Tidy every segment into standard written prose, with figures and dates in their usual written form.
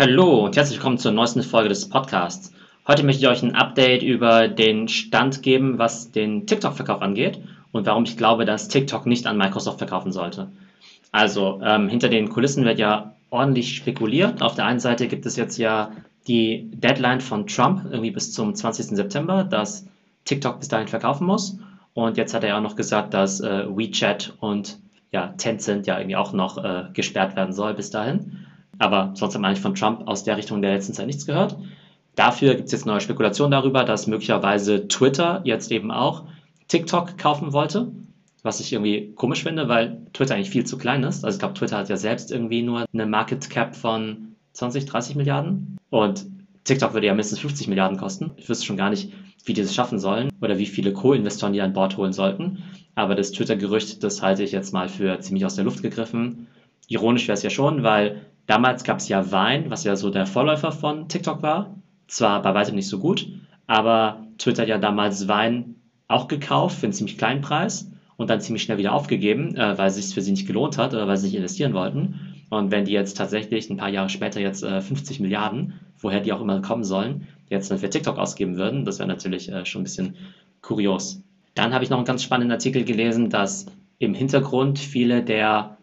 Hallo und herzlich willkommen zur neuesten Folge des Podcasts. Heute möchte ich euch ein Update über den Stand geben, was den TikTok-Verkauf angeht und warum ich glaube, dass TikTok nicht an Microsoft verkaufen sollte. Also, hinter den Kulissen wird ja ordentlich spekuliert. Auf der einen Seite gibt es jetzt ja die Deadline von Trump, irgendwie bis zum 20. September, dass TikTok bis dahin verkaufen muss. Und jetzt hat er ja auch noch gesagt, dass WeChat und ja, Tencent ja irgendwie auch noch gesperrt werden soll bis dahin. Aber sonst hat man eigentlich von Trump aus der Richtung in der letzten Zeit nichts gehört. Dafür gibt es jetzt neue Spekulationen darüber, dass möglicherweise Twitter jetzt eben auch TikTok kaufen wollte, was ich irgendwie komisch finde, weil Twitter eigentlich viel zu klein ist. Also ich glaube, Twitter hat ja selbst irgendwie nur eine Market Cap von 20, 30 Milliarden und TikTok würde ja mindestens 50 Milliarden kosten. Ich wüsste schon gar nicht, wie die das schaffen sollen oder wie viele Co-Investoren die an Bord holen sollten. Aber das Twitter-Gerücht, das halte ich jetzt mal für ziemlich aus der Luft gegriffen. Ironisch wäre es ja schon, weil damals gab es ja Vine, was ja so der Vorläufer von TikTok war. Zwar bei weitem nicht so gut, aber Twitter hat ja damals Vine auch gekauft für einen ziemlich kleinen Preis und dann ziemlich schnell wieder aufgegeben, weil es sich für sie nicht gelohnt hat oder weil sie nicht investieren wollten. Und wenn die jetzt tatsächlich ein paar Jahre später jetzt 50 Milliarden, woher die auch immer kommen sollen, jetzt dann für TikTok ausgeben würden, das wäre natürlich schon ein bisschen kurios. Dann habe ich noch einen ganz spannenden Artikel gelesen, dass im Hintergrund viele der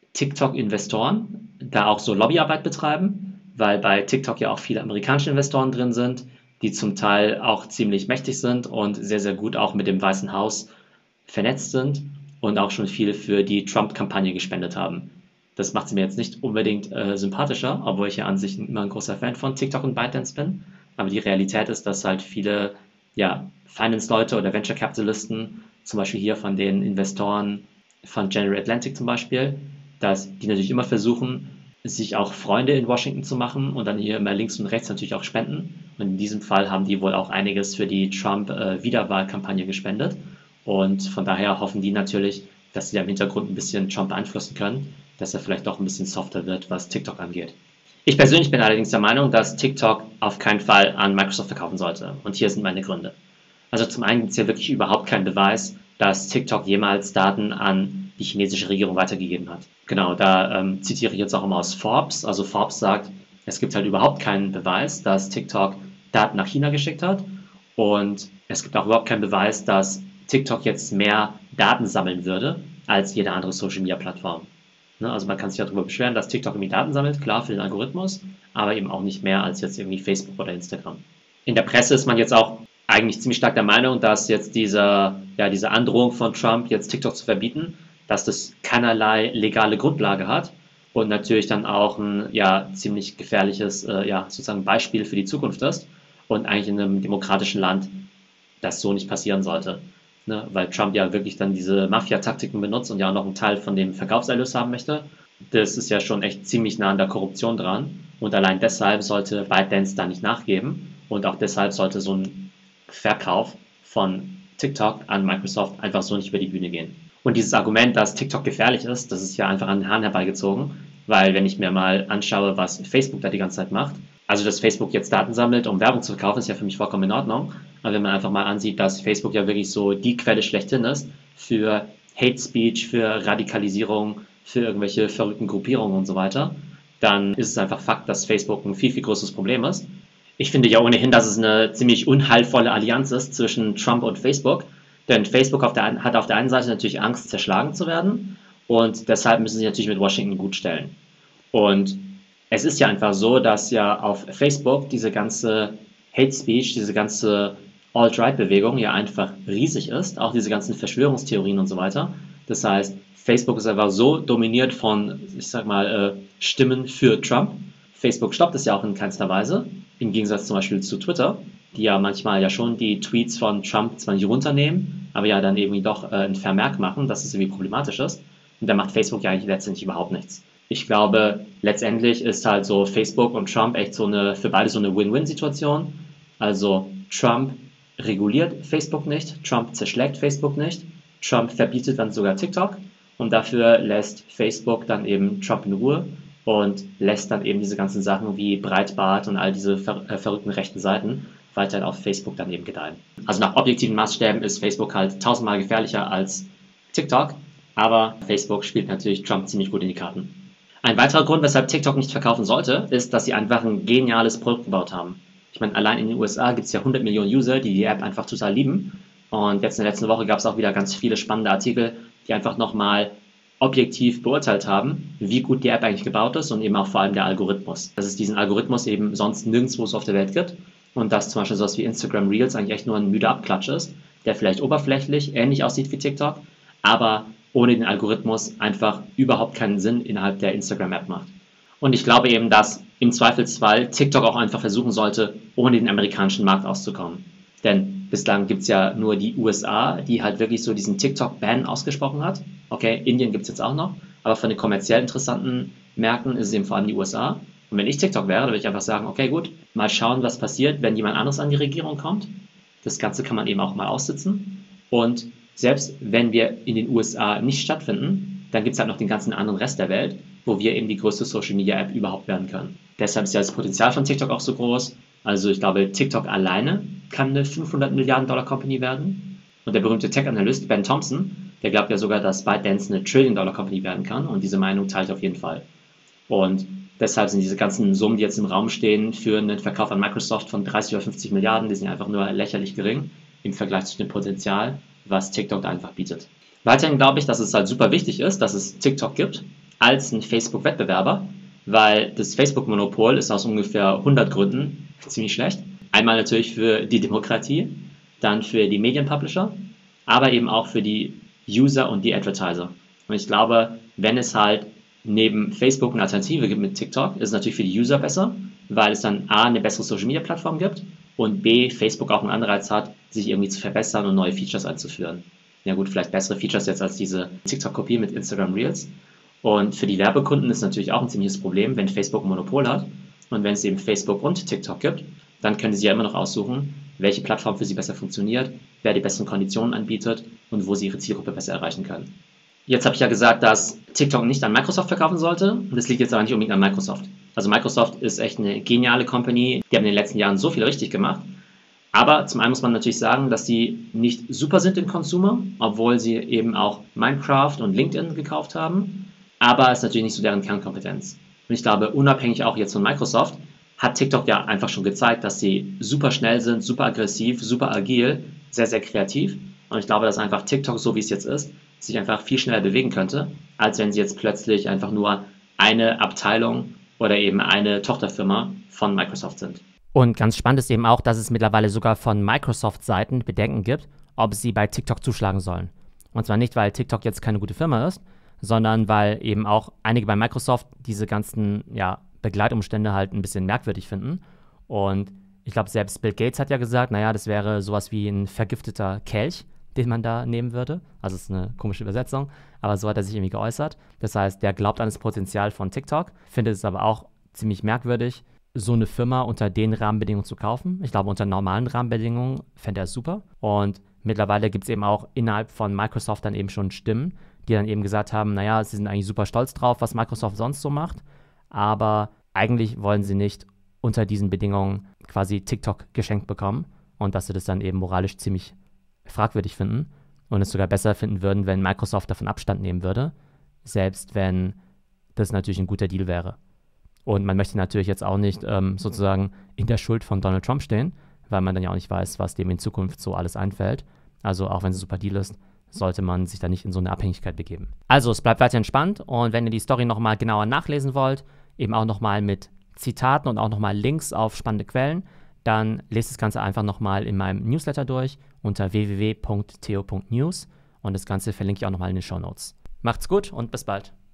TikTok-Investoren da auch so Lobbyarbeit betreiben, weil bei TikTok ja auch viele amerikanische Investoren drin sind, die zum Teil auch ziemlich mächtig sind und sehr, sehr gut auch mit dem Weißen Haus vernetzt sind und auch schon viel für die Trump-Kampagne gespendet haben. Das macht sie mir jetzt nicht unbedingt sympathischer, obwohl ich ja an sich immer ein großer Fan von TikTok und ByteDance bin. Aber die Realität ist, dass halt viele ja, Finance-Leute oder Venture-Capitalisten, zum Beispiel hier von den Investoren von General Atlantic zum Beispiel, dass die natürlich immer versuchen, sich auch Freunde in Washington zu machen und dann hier immer links und rechts natürlich auch spenden. Und in diesem Fall haben die wohl auch einiges für die Trump-Wiederwahlkampagne gespendet. Und von daher hoffen die natürlich, dass sie da im Hintergrund ein bisschen Trump beeinflussen können, dass er vielleicht doch ein bisschen softer wird, was TikTok angeht. Ich persönlich bin allerdings der Meinung, dass TikTok auf keinen Fall an Microsoft verkaufen sollte. Und hier sind meine Gründe. Also zum einen gibt es ja wirklich überhaupt keinen Beweis, dass TikTok jemals Daten an die chinesische Regierung weitergegeben hat. Genau, da zitiere ich jetzt auch immer aus Forbes. Also Forbes sagt, es gibt halt überhaupt keinen Beweis, dass TikTok Daten nach China geschickt hat. Und es gibt auch überhaupt keinen Beweis, dass TikTok jetzt mehr Daten sammeln würde als jede andere Social-Media-Plattform. Ne, also man kann sich ja darüber beschweren, dass TikTok irgendwie Daten sammelt, klar für den Algorithmus, aber eben auch nicht mehr als jetzt irgendwie Facebook oder Instagram. In der Presse ist man jetzt auch eigentlich ziemlich stark der Meinung, dass jetzt diese Androhung von Trump, jetzt TikTok zu verbieten, dass das keinerlei legale Grundlage hat und natürlich dann auch ein ziemlich gefährliches sozusagen Beispiel für die Zukunft ist und eigentlich in einem demokratischen Land das so nicht passieren sollte. Ne? Weil Trump ja wirklich dann diese Mafia-Taktiken benutzt und ja auch noch einen Teil von dem Verkaufserlös haben möchte. Das ist ja schon echt ziemlich nah an der Korruption dran und allein deshalb sollte ByteDance da nicht nachgeben und auch deshalb sollte so ein Verkauf von TikTok an Microsoft einfach so nicht über die Bühne gehen. Und dieses Argument, dass TikTok gefährlich ist, das ist ja einfach an den Haaren herbeigezogen, weil wenn ich mir mal anschaue, was Facebook da die ganze Zeit macht, also dass Facebook jetzt Daten sammelt, um Werbung zu verkaufen, ist ja für mich vollkommen in Ordnung. Aber wenn man einfach mal ansieht, dass Facebook ja wirklich so die Quelle schlechthin ist für Hate Speech, für Radikalisierung, für irgendwelche verrückten Gruppierungen und so weiter, dann ist es einfach Fakt, dass Facebook ein viel, viel größeres Problem ist. Ich finde ja ohnehin, dass es eine ziemlich unheilvolle Allianz ist zwischen Trump und Facebook. Denn Facebook hat auf der einen Seite natürlich Angst, zerschlagen zu werden. Und deshalb müssen sie natürlich mit Washington gut stellen. Und es ist ja einfach so, dass ja auf Facebook diese ganze Hate Speech, diese ganze Alt-Right-Bewegung ja einfach riesig ist. Auch diese ganzen Verschwörungstheorien und so weiter. Das heißt, Facebook ist einfach so dominiert von, ich sag mal, Stimmen für Trump. Facebook stoppt es ja auch in keinster Weise, im Gegensatz zum Beispiel zu Twitter, die ja manchmal ja schon die Tweets von Trump zwar nicht runternehmen, aber ja dann irgendwie doch ein Vermerk machen, dass es irgendwie problematisch ist. Und da macht Facebook ja eigentlich letztendlich überhaupt nichts. Ich glaube, letztendlich ist halt so Facebook und Trump echt für beide so eine Win-Win-Situation. Also Trump reguliert Facebook nicht, Trump zerschlägt Facebook nicht, Trump verbietet dann sogar TikTok und dafür lässt Facebook dann eben Trump in Ruhe und lässt dann eben diese ganzen Sachen wie Breitbart und all diese verrückten rechten Seiten weiterhin auf Facebook dann eben gedeihen. Also nach objektiven Maßstäben ist Facebook halt tausendmal gefährlicher als TikTok, aber Facebook spielt natürlich Trump ziemlich gut in die Karten. Ein weiterer Grund, weshalb TikTok nicht verkaufen sollte, ist, dass sie einfach ein geniales Produkt gebaut haben. Ich meine, allein in den USA gibt es ja 100 Millionen User, die die App einfach total lieben. Und jetzt in der letzten Woche gab es auch wieder ganz viele spannende Artikel, die einfach nochmal objektiv beurteilt haben, wie gut die App eigentlich gebaut ist und eben auch vor allem der Algorithmus. Dass es diesen Algorithmus eben sonst nirgendwo so auf der Welt gibt und dass zum Beispiel sowas wie Instagram Reels eigentlich echt nur ein müder Abklatsch ist, der vielleicht oberflächlich ähnlich aussieht wie TikTok, aber ohne den Algorithmus einfach überhaupt keinen Sinn innerhalb der Instagram-App macht. Und ich glaube eben, dass im Zweifelsfall TikTok auch einfach versuchen sollte, ohne den amerikanischen Markt auszukommen. Denn bislang gibt es ja nur die USA, die halt wirklich so diesen TikTok-Ban ausgesprochen hat. Okay, Indien gibt es jetzt auch noch, aber von den kommerziell interessanten Märkten ist es eben vor allem die USA. Und wenn ich TikTok wäre, dann würde ich einfach sagen, okay, gut, mal schauen, was passiert, wenn jemand anderes an die Regierung kommt. Das Ganze kann man eben auch mal aussitzen. Und selbst wenn wir in den USA nicht stattfinden, dann gibt es halt noch den ganzen anderen Rest der Welt, wo wir eben die größte Social-Media-App überhaupt werden können. Deshalb ist ja das Potenzial von TikTok auch so groß. Also ich glaube, TikTok alleine kann eine 500 Milliarden Dollar Company werden. Und der berühmte Tech-Analyst Ben Thompson, der glaubt ja sogar, dass ByteDance eine Trillion Dollar Company werden kann. Und diese Meinung teile ich auf jeden Fall. Und deshalb sind diese ganzen Summen, die jetzt im Raum stehen, für einen Verkauf an Microsoft von 30 oder 50 Milliarden, die sind einfach nur lächerlich gering im Vergleich zu dem Potenzial, was TikTok da einfach bietet. Weiterhin glaube ich, dass es halt super wichtig ist, dass es TikTok gibt als ein Facebook-Wettbewerber, weil das Facebook-Monopol ist aus ungefähr 100 Gründen ziemlich schlecht. Einmal natürlich für die Demokratie, dann für die Medienpublisher, aber eben auch für die User und die Advertiser. Und ich glaube, wenn es halt neben Facebook eine Alternative gibt mit TikTok, ist es natürlich für die User besser, weil es dann A, eine bessere Social-Media-Plattform gibt und B, Facebook auch einen Anreiz hat, sich irgendwie zu verbessern und neue Features einzuführen. Ja gut, vielleicht bessere Features jetzt als diese TikTok-Kopie mit Instagram Reels. Und für die Werbekunden ist natürlich auch ein ziemliches Problem, wenn Facebook ein Monopol hat. Und wenn es eben Facebook und TikTok gibt, dann können sie ja immer noch aussuchen, welche Plattform für sie besser funktioniert, wer die besten Konditionen anbietet und wo sie ihre Zielgruppe besser erreichen können. Jetzt habe ich ja gesagt, dass TikTok nicht an Microsoft verkaufen sollte. Das liegt jetzt aber nicht unbedingt an Microsoft. Also Microsoft ist echt eine geniale Company. Die haben in den letzten Jahren so viel richtig gemacht. Aber zum einen muss man natürlich sagen, dass sie nicht super sind im Consumer, obwohl sie eben auch Minecraft und LinkedIn gekauft haben. Aber es ist natürlich nicht so deren Kernkompetenz. Und ich glaube, unabhängig auch jetzt von Microsoft, hat TikTok ja einfach schon gezeigt, dass sie super schnell sind, super aggressiv, super agil, sehr, sehr kreativ. Und ich glaube, dass einfach TikTok, so wie es jetzt ist, sich einfach viel schneller bewegen könnte, als wenn sie jetzt plötzlich einfach nur eine Abteilung oder eben eine Tochterfirma von Microsoft sind. Und ganz spannend ist eben auch, dass es mittlerweile sogar von Microsoft-Seiten Bedenken gibt, ob sie bei TikTok zuschlagen sollen. Und zwar nicht, weil TikTok jetzt keine gute Firma ist, sondern weil eben auch einige bei Microsoft diese ganzen Begleitumstände halt ein bisschen merkwürdig finden. Und ich glaube, selbst Bill Gates hat ja gesagt, naja, das wäre sowas wie ein vergifteter Kelch, den man da nehmen würde. Also es ist eine komische Übersetzung, aber so hat er sich irgendwie geäußert. Das heißt, der glaubt an das Potenzial von TikTok, findet es aber auch ziemlich merkwürdig, so eine Firma unter den Rahmenbedingungen zu kaufen. Ich glaube, unter normalen Rahmenbedingungen fände er es super. Und mittlerweile gibt es eben auch innerhalb von Microsoft dann eben schon Stimmen, die dann eben gesagt haben, naja, sie sind eigentlich super stolz drauf, was Microsoft sonst so macht, aber eigentlich wollen sie nicht unter diesen Bedingungen quasi TikTok geschenkt bekommen und dass sie das dann eben moralisch ziemlich fragwürdig finden und es sogar besser finden würden, wenn Microsoft davon Abstand nehmen würde, selbst wenn das natürlich ein guter Deal wäre. Und man möchte natürlich jetzt auch nicht sozusagen in der Schuld von Donald Trump stehen, weil man dann ja auch nicht weiß, was dem in Zukunft so alles einfällt. Also auch wenn es ein super Deal ist, sollte man sich da nicht in so eine Abhängigkeit begeben. Also es bleibt weiterhin spannend und wenn ihr die Story nochmal genauer nachlesen wollt, eben auch nochmal mit Zitaten und auch nochmal Links auf spannende Quellen, dann lest das Ganze einfach nochmal in meinem Newsletter durch unter www.theo.news und das Ganze verlinke ich auch nochmal in den Shownotes. Macht's gut und bis bald.